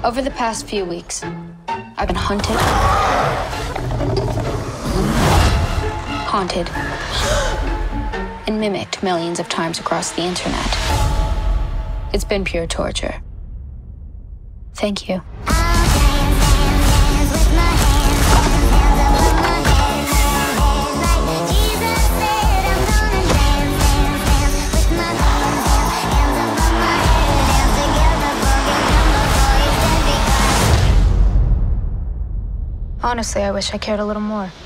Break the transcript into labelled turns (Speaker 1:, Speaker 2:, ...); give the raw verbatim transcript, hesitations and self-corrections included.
Speaker 1: Over the past few weeks, I've been hunted, haunted, and mimicked millions of times across the internet. It's been pure torture. Thank you. Honestly, I wish I cared a little more.